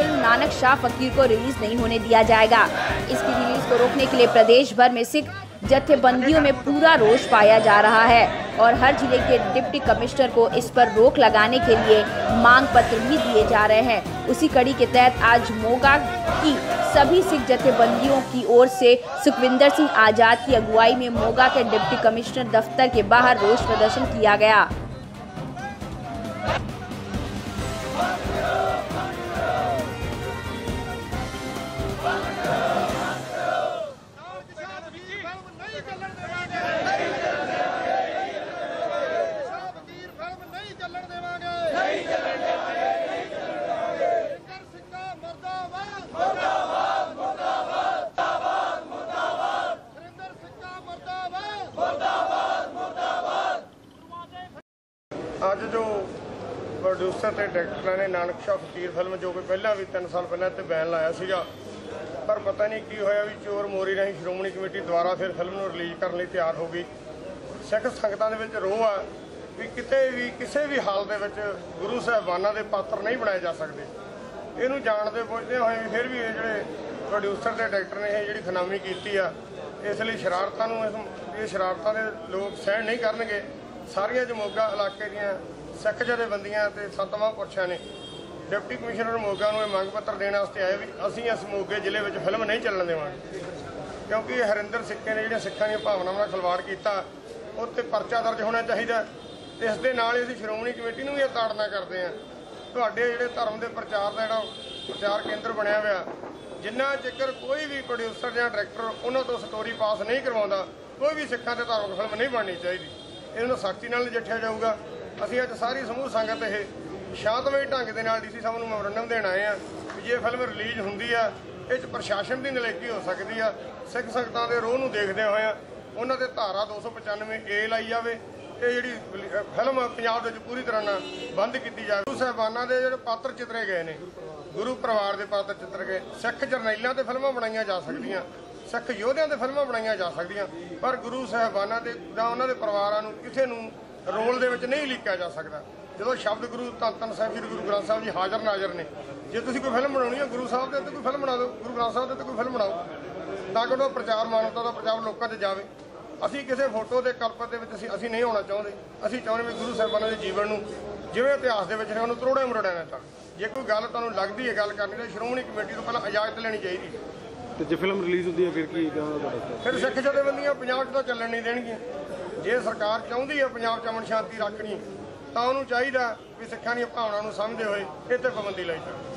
Film Nanak Shah फकीर को release नहीं होने दिया जाएगा। इसकी रिलीज को रोकने के लिए प्रदेश भर में सिख जत्थेबंदियों में पूरा रोष पाया जा रहा है और हर जिले के डिप्टी कमिश्नर को इस पर रोक लगाने के लिए मांग पत्र भी दिए जा रहे हैं। उसी कड़ी के तहत आज मोगा की सभी सिख जत्थेबंदियों की ओर से सुखविंदर सिंह आजाद की अगुवाई में मोगा के डिप्टी कमिश्नर दफ्तर के बाहर रोष प्रदर्शन किया गया। ਅੱਜ जो प्रोड्यूसर ਤੇ ਡਾਇਰੈਕਟਰਾਂ ਨੇ ਨਾਨਕ ਸ਼ਾਹ ਫਕੀਰ ਫਿਲਮ ਜੋ ਕਿ ਪਹਿਲਾਂ ਵੀ 3 ਸਾਲ ਪਹਿਲਾਂ ਤੇ ਬੈਨ ਲਾਇਆ ਸੀਗਾ, ਪਰ ਪਤਾ ਨਹੀਂ ਕੀ ਹੋਇਆ ਵੀ ਚੋਰ ਮੋਰੀ ਰਾਹੀਂ ਸ਼੍ਰੋਮਣੀ ਕਮੇਟੀ ਦੁਆਰਾ ਫਿਰ ਫਿਲਮ ਨੂੰ ਰਿਲੀਜ਼ ਕਰਨ ਲਈ ਤਿਆਰ ਹੋ ਗਈ। ਸਿੱਖ ਸੰਗਤਾਂ ਦੇ ਵਿੱਚ ਰੋਹ ਆ ਵੀ ਕਿਤੇ ਵੀ ਕਿਸੇ ਵੀ ਹਾਲ ਦੇ ਵਿੱਚ ਗੁਰੂ ਸਾਹਿਬਾਨਾਂ ਦੇ ਪਾਤਰ ਨਹੀਂ ਬਣਾਏ ਜਾ ਸਕਦੇ। ਇਹਨੂੰ ਜਾਣਦੇ ਬੁੱਝਦੇ ਹੋਏ ਫਿਰ ਵੀ ਇਹ ਜਿਹੜੇ ਪ੍ਰੋਡਿਊਸਰ ਤੇ ਡਾਇਰੈਕਟਰ ਨੇ ਇਹ ਜਿਹੜੀ ਖਨਾਮੀ ਕੀਤੀ ਆ, ਇਸ ਲਈ ਸ਼ਰਾਰਤਾਂ ਨੂੰ ਇਹ ਸ਼ਰਾਰਤਾਂ ਦੇ ਲੋਕ ਸਹਿਣ ਨਹੀਂ ਕਰਨਗੇ। ਸਾਰੀਆਂ ਮੋਗਾ ਇਲਾਕੇ ਦੀਆਂ ਸਿੱਖ ਜਥੇਬੰਦੀਆਂ ਤੇ ਸੰਤ ਮਹਾਂਪੁਰਸ਼ਾਂ ਨੇ डिप्टी कमिश्नर मोगा ਨੂੰ ਮੰਗ ਪੱਤਰ ਦੇਣ ਵਾਸਤੇ ਆਏ ਵੀ ਅਸੀਂ ਇਸ ਮੋਗੇ ਜ਼ਿਲ੍ਹੇ ਵਿੱਚ ਫਿਲਮ ਨਹੀਂ ਚੱਲਣ ਦੇਵਾਂਗੇ, ਕਿਉਂਕਿ ਹਰਿੰਦਰ ਸਿੱਕੇ ਨੇ ਜਿਹੜੀਆਂ ਸਿੱਖਾਂ ਦੀਆਂ ਭਾਵਨਾਵਾਂ ਨਾਲ ਖਿਲਵਾੜ ਕੀਤਾ ਉੱਤੇ ਪਰਚਾ ਦਰਜ ਹੋਣਾ ਚਾਹੀਦਾ। ਇਸ ਦੇ ਨਾਲ ਹੀ ਅਸੀਂ ਸ਼੍ਰੋਮਣੀ ਕਮੇਟੀ ਨੂੰ ਵੀ ਇਹ ਤਾੜਨਾ ਕਰਦੇ ਹਾਂ। ਤੁਹਾਡੇ ਜਿਹੜੇ ਧਰਮ ਦੇ ਪ੍ਰਚਾਰ ਦਾ ਜਿਹੜਾ ਪ੍ਰਚਾਰ ਕੇਂਦਰ ਬਣਿਆ ਹੋਇਆ, ਜਿੰਨਾ ਚਿਰ ਕੋਈ ਵੀ ਪ੍ਰੋਡਿਊਸਰ ਜਾਂ ਡਾਇਰੈਕਟਰ ਉਹਨਾਂ ਤੋਂ ਸਟੋਰੀ ਪਾਸ ਨਹੀਂ ਕਰਵਾਉਂਦਾ, ਕੋਈ ਵੀ ਸਿੱਖਾਂ ਤੇ ਧਾਰਮਿਕ ਫਿਲਮ ਨਹੀਂ ਬਣਨੀ ਚਾਹੀਦੀ। ਇਹਨੂੰ ਸਖਤੀ ਨਾਲ ਨਜਿੱਠਿਆ ਜਾਊਗਾ। ਅਸੀਂ ਅੱਜ ਸਾਰੀ ਸਮੂਹ ਸੰਗਤ ਇਹ ਸ਼ਾਂਤਮਈ ਢੰਗ ਦੇ ਨਾਲ ਡੀਸੀ ਸਾਹਿਬ ਨੂੰ ਮੈਮੋਰੰਡਮ ਦੇਣ ਆਏ ਆ ਵੀ ਜੇ ਫਿਲਮ ਰਿਲੀਜ਼ ਹੁੰਦੀ ਆ ਇਹ 'ਚ ਪ੍ਰਸ਼ਾਸਨ ਦੀ ਨਲਾਇਕੀ ਹੋ ਸਕਦੀ ਆ। ਸਿੱਖ ਸੰਗਤਾਂ ਦੇ ਰੋਹ ਨੂੰ ਦੇਖਦੇ ਹੋਏ ਉਹਨਾਂ ਦੇ ਧਾਰਾ 295A ਲਾਈ ਜਾਵੇ। ਇਹ ਜਿਹੜੀ ਫਿਲਮ ਪੰਜਾਬ ਦੇ ਵਿੱਚ ਪੂਰੀ ਤਰ੍ਹਾਂ ਨਾਲ ਬੰਦ ਕੀਤੀ ਜਾਵੇ। ਗੁਰੂ ਸਾਹਿਬਾਨਾਂ ਦੇ ਜਿਹੜੇ ਪਾਤਰ ਚਿੱਤਰੇ ਗਏ ਨੇ, ਗੁਰੂ ਪਰਿਵਾਰ ਦੇ ਪਾਤਰ ਚਿੱਤਰ ਗਏ। ਸਿੱਖ ਜਰਨੈਲਾਂ ਤੇ ਫਿਲਮਾਂ ਬਣਾਈਆਂ ਜਾ ਸਕਦੀਆਂ, ਸਿੱਖ ਯੋਧਿਆਂ ਤੇ ਫਿਲਮਾਂ ਬਣਾਈਆਂ ਜਾ ਸਕਦੀਆਂ, ਪਰ ਗੁਰੂ ਸਾਹਿਬਾਨਾਂ ਦੇ ਜਾਂ ਉਹਨਾਂ ਦੇ ਪਰਿਵਾਰਾਂ ਨੂੰ ਕਿਸੇ ਨੂੰ ਰੋਲ ਦੇ ਵਿੱਚ ਨਹੀਂ ਲੀਕਿਆ ਜਾ ਸਕਦਾ। ਜਦੋਂ ਸ਼ਬਦ ਗੁਰੂ ਧੰਨ ਧੰਨ ਸਾਹਿਬ ਸ਼੍ਰੀ ਗੁਰੂ ਗ੍ਰੰਥ ਸਾਹਿਬ ਜੀ ਹਾਜ਼ਰ ਨਾਜ਼ਰ ਨੇ, ਜੇ ਤੁਸੀਂ ਕੋਈ ਫਿਲਮ ਬਣਾਉਣੀ ਹੈ ਗੁਰੂ ਸਾਹਿਬ ਦੇ ਉੱਤੇ ਕੋਈ ਫਿਲਮ ਬਣਾ ਦਿਓ, ਗੁਰੂ ਗ੍ਰੰਥ ਸਾਹਿਬ ਦੇ ਉੱਤੇ ਕੋਈ ਫਿਲਮ ਬਣਾਓ, ਤਾਂ ਕਿ ਉਹਦਾ ਪ੍ਰਚਾਰ ਮਾਨਵਤਾ ਦਾ ਪ੍ਰਚਾਰ ਲੋਕਾਂ 'ਚ ਜਾਵੇ। ਅਸੀਂ ਕਿਸੇ ਫੋਟੋ ਦੇ ਕਲਪਤ ਦੇ ਵਿੱਚ ਅਸੀਂ ਨਹੀਂ ਹੋਣਾ ਚਾਹੁੰਦੇ। ਅਸੀਂ ਚਾਹੁੰਦੇ ਵੀ ਗੁਰੂ ਸਾਹਿਬਾਨਾਂ ਦੇ ਜੀਵਨ ਨੂੰ ਜਿਵੇਂ ਇਤਿਹਾਸ ਦੇ ਵਿੱਚ ਨੇ ਉਹਨੂੰ ਤਰੋੜੇ ਮਰੋੜਿਆ ਨਾ ਚੱਲ। ਜੇ ਕੋਈ ਗੱਲ ਤੁਹਾਨੂੰ ਲੱਗਦੀ ਹੈ ਗੱਲ ਕਰਨੀ ਤਾਂ ਸ਼੍ਰੋਮਣੀ ਕਮੇਟੀ ਤੋਂ ਪਹਿਲਾਂ ਇਜਾਜ਼ਤ ਲੈਣੀ ਚਾਹੀਦੀ। ਤੇ ਜੇ ਫਿਲਮ ਰਿਲੀਜ਼ ਹੁੰਦੀ ਹੈ ਫਿਰ ਕੀ ਕਹਾਂਗਾ? ਫਿਰ ਸਿੱਖ ਜਥੇਬੰਦੀਆਂ ਪੰਜਾਬ 'ਚ ਤਾਂ ਚੱਲਣ ਨਹੀਂ ਦੇਣਗੀਆਂ। ਜੇ ਸਰਕਾਰ ਚਾਹੁੰਦੀ ਹੈ ਪੰਜਾਬ 'ਚ ਅਮਨ ਸ਼ਾਂਤੀ ਰੱਖਣੀ ਤਾਂ ਉਹਨੂੰ ਚਾਹੀਦਾ ਵੀ ਸਿੱਖਾਂ ਦੀਆਂ ਭਾਵਨਾਵਾਂ ਨੂੰ ਸਮਝਦੇ ਹੋਏ ਇਹ 'ਤੇ ਪਾਬੰਦੀ ਲਾਈ ਜਾਵੇ।